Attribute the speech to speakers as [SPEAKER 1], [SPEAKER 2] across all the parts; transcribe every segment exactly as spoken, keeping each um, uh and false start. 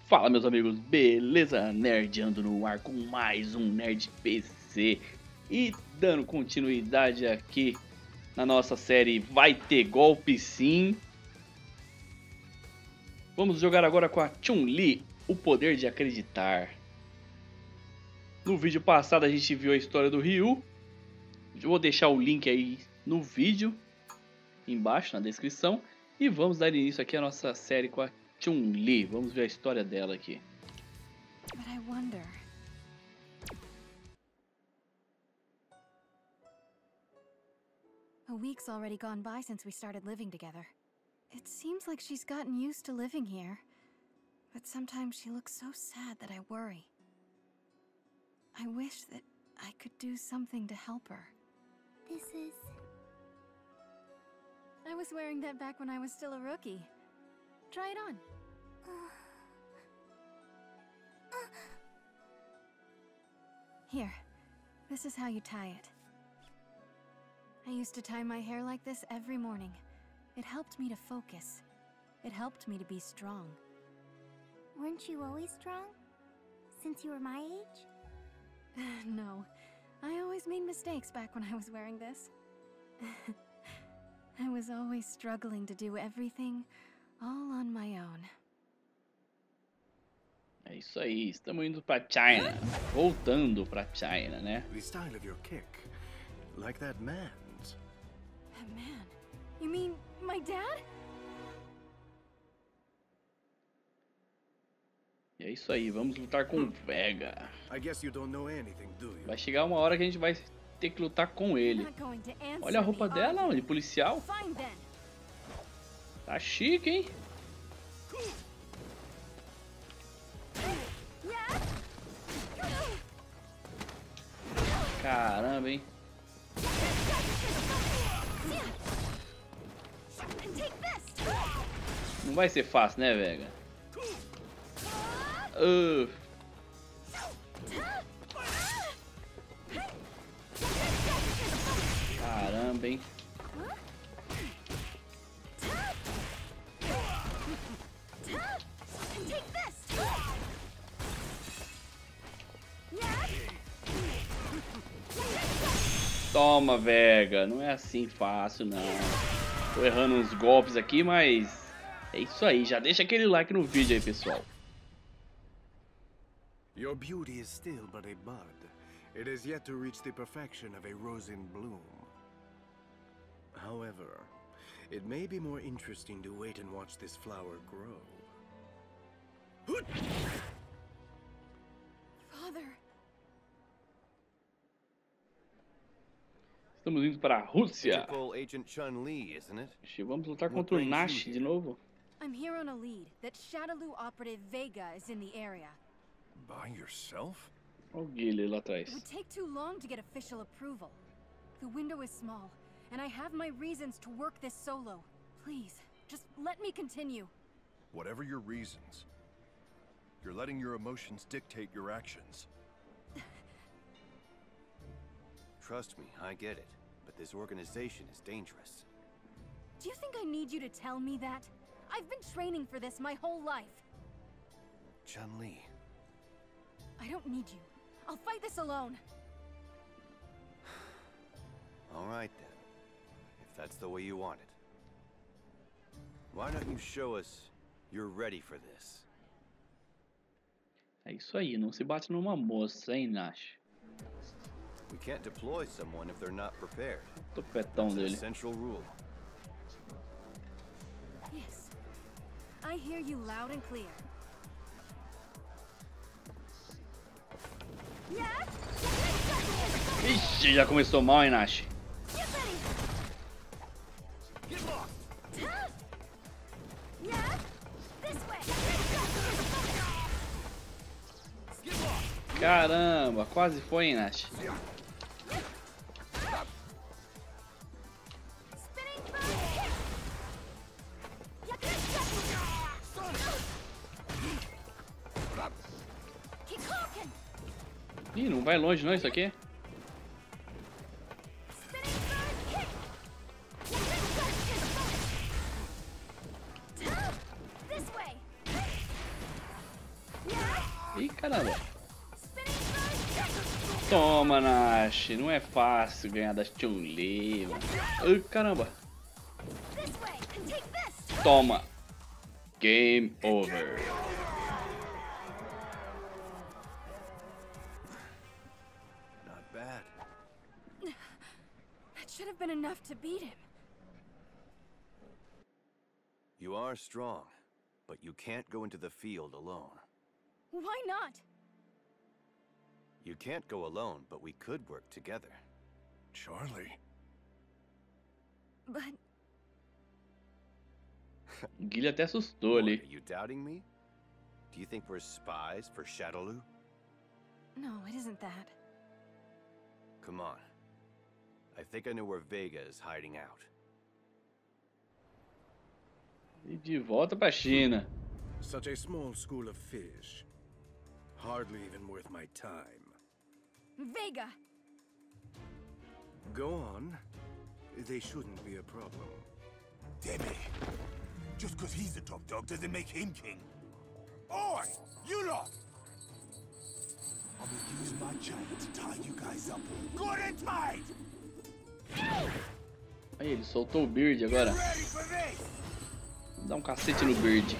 [SPEAKER 1] Fala, meus amigos, beleza? Nerdando no ar com mais um Nerd P C. E dando continuidade aqui na nossa série Vai Ter Golpe Sim. Vamos jogar agora com a Chun-Li, o poder de acreditar. No vídeo passado a gente viu a história do Ryu. Eu vou deixar o link aí no vídeo, embaixo na descrição. E vamos dar início aqui à nossa série com a Chun-Li. Vamos ver a história dela aqui.
[SPEAKER 2] But I wonder. A week's already gone by since we started living together. It seems like she's gotten used to living here. But sometimes she looks so sad that I worry. I wish that I could do something to help her.
[SPEAKER 3] This is...
[SPEAKER 2] I was wearing that back when I was still a rookie. Try it on. Here, this is how you tie it. I used to tie my hair like this every morning. It helped me to focus. It helped me to be strong.
[SPEAKER 3] Weren't you always strong? Since you were my age?
[SPEAKER 2] No, I always made mistakes back when I was wearing this. I was always struggling to do everything all on my own.
[SPEAKER 1] É isso aí, estamos indo pra China, voltando pra China, né?
[SPEAKER 4] The style of your kick, like that man's.
[SPEAKER 2] That man? You mean my dad?
[SPEAKER 1] E é isso aí, vamos lutar com o Vega.
[SPEAKER 4] I guess you don't know anything, do you?
[SPEAKER 1] Vai chegar uma hora que a gente vai ter que lutar com ele.
[SPEAKER 2] Not going to answer
[SPEAKER 1] Olha a roupa
[SPEAKER 2] me,
[SPEAKER 1] dela,
[SPEAKER 2] are
[SPEAKER 1] de
[SPEAKER 2] you?
[SPEAKER 1] policial.
[SPEAKER 2] Fine then.
[SPEAKER 1] Tá chique, hein? Caramba, hein? Não vai ser fácil, né, Vega? Uh. Caramba, hein? Toma, Vega. Não é assim fácil, não. Tô errando uns golpes aqui, mas é isso aí. Já deixa aquele like no vídeo aí, pessoal.
[SPEAKER 4] Your beauty is still but a bud. It is yet to reach the perfection of a rose in bloom. However, it may be more interesting to wait and watch this flower grow.
[SPEAKER 2] Father.
[SPEAKER 1] Estamos indo para a Rússia.
[SPEAKER 5] Typical Agent Chun-Li, isn't it?
[SPEAKER 1] Vamos lutar contra o Nash de novo.
[SPEAKER 2] I'm here on a lead that Shadaloo operative Vega is in the area.
[SPEAKER 4] By yourself?
[SPEAKER 1] Olha o Guilherme lá atrás.
[SPEAKER 2] It would take too long to get official approval. The window is small, and I have my reasons to work this solo. Please, just let me continue.
[SPEAKER 6] Whatever your reasons, you're letting your emotions dictate your actions.
[SPEAKER 5] Trust me, I get it. But this organization is dangerous.
[SPEAKER 2] Do you think I need you to tell me that? I've been training for this my whole life.
[SPEAKER 5] Chun-Li.
[SPEAKER 2] I don't need you. I'll fight this alone.
[SPEAKER 5] All right then. If that's the way you want it. Why don't you show us you're ready for this?
[SPEAKER 1] É isso aí, não se bate numa moça, hein, Nash?
[SPEAKER 5] We can't deploy someone if they're not prepared.
[SPEAKER 1] Topetão
[SPEAKER 5] It's a
[SPEAKER 1] dele.
[SPEAKER 5] central rule.
[SPEAKER 2] Yes. I hear you loud and clear.
[SPEAKER 1] Ixi, já começou mal, hein, Nash? Caramba, quase foi, hein, Nash? Ih, não vai longe não isso aqui? Caramba. Toma, Nash. Não é fácil ganhar da Chun-Li, mano. Ai, caramba. Toma. Game over.
[SPEAKER 5] Not bad.
[SPEAKER 2] That should have been enough to beat him.
[SPEAKER 5] You are strong, but you can't go into the field alone.
[SPEAKER 2] Why not?
[SPEAKER 5] You can't go alone, but we could work together.
[SPEAKER 6] Charlie.
[SPEAKER 2] But
[SPEAKER 1] O Guilherme até assustou
[SPEAKER 5] What,
[SPEAKER 1] ali.
[SPEAKER 5] are you doubting me? Do you think we're spies for Shadowloo?
[SPEAKER 2] no, it isn't that.
[SPEAKER 5] Come on. I think I know where Vega is hiding out.
[SPEAKER 1] E de volta pra China.
[SPEAKER 4] Such a small school of fish. Hardly even worth my time.
[SPEAKER 2] Vega!
[SPEAKER 4] Go on. They shouldn't be a problem.
[SPEAKER 7] Debbie, just because he's the top dog doesn't make him king. Oi, you lot! I'm gonna use my chain to tie you guys up. Good and tight!
[SPEAKER 1] Aí, ele soltou o Beard agora.
[SPEAKER 7] Ready for this?
[SPEAKER 1] Vou dar um cacete no Beard.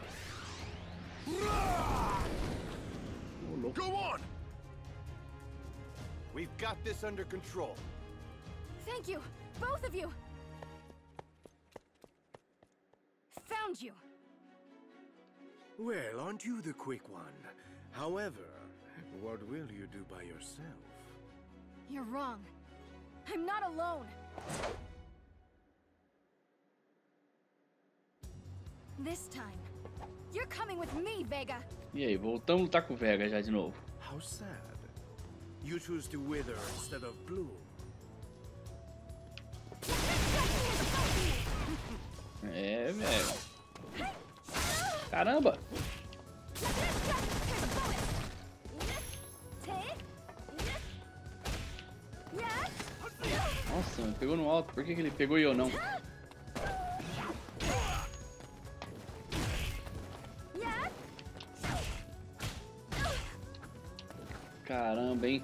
[SPEAKER 1] Ô, louco.
[SPEAKER 6] Go on!
[SPEAKER 5] We've got this under control.
[SPEAKER 2] Thank you, both of you! Found you!
[SPEAKER 4] Well, aren't you the quick one? However, what will you do by yourself?
[SPEAKER 2] You're wrong. I'm not alone. This time, you're coming with me, Vega.
[SPEAKER 1] E aí, voltamos a lutar com o Vega já de novo.
[SPEAKER 4] How sad. You choose to wither instead of bloom.
[SPEAKER 1] É, velho. Caramba! Nossa, me pegou no alto. Por que, que ele pegou e eu não? Caramba, hein?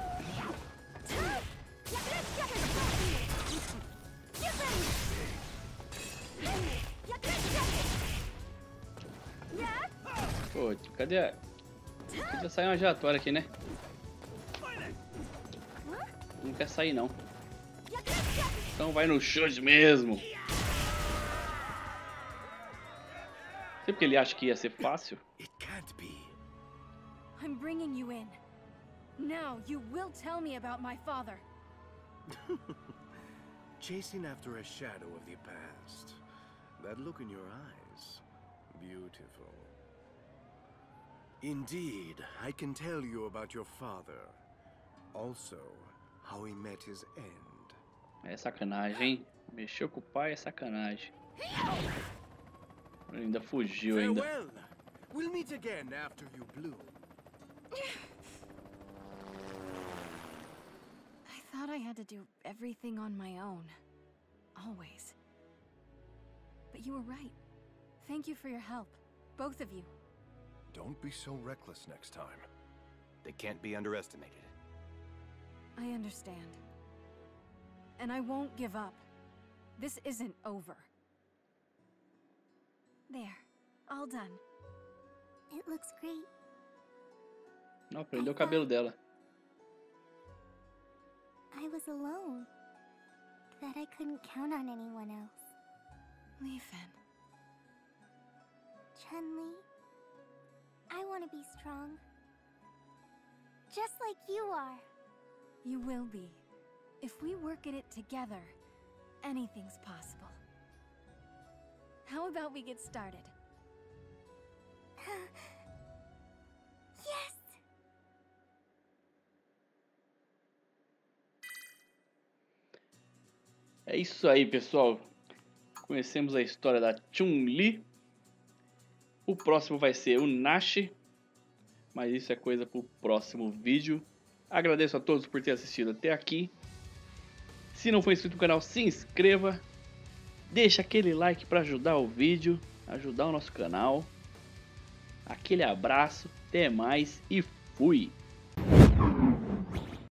[SPEAKER 1] Pô, cadê a... Podia sair uma giratória aqui, né? Não quer sair, não. Então vai no chute mesmo. Sei porque ele acha que ia ser fácil.
[SPEAKER 4] It can't be.
[SPEAKER 2] I'm bringing you in. Now you will tell me about my father.
[SPEAKER 4] Chasing after a shadow of the past. That look in your eyes. Beautiful. Indeed, I can tell you about your father. Also, how he met his end.
[SPEAKER 1] É sacanagem, hein? Mexeu com o pai é sacanagem. Ele ainda fugiu ainda.
[SPEAKER 4] Farewell. We'll meet again after you bloom.
[SPEAKER 2] I thought I had to do everything on my own. Always. But you were right. Thank you for your help. Both of you.
[SPEAKER 6] Don't be so reckless next time.
[SPEAKER 5] They can't be underestimated.
[SPEAKER 2] I understand. And I won't give up. This isn't over. There. All done.
[SPEAKER 3] It looks great.
[SPEAKER 1] Não, prendeu o cabelo dela.
[SPEAKER 3] I was alone. That I couldn't count on anyone else.
[SPEAKER 2] Lee Fin.
[SPEAKER 3] Chun-Li, I want to be strong. Just like you are.
[SPEAKER 2] You will be. If we work at it together, anything's possible. How about we get started?
[SPEAKER 3] Yes!
[SPEAKER 1] É isso aí, pessoal. Conhecemos a história da Chun-Li. O próximo vai ser o Nash. Mas isso é coisa para o próximo vídeo. Agradeço a todos por ter assistido até aqui. Se não for inscrito no canal, se inscreva. Deixa aquele like para ajudar o vídeo, ajudar o nosso canal. Aquele abraço, até mais e fui!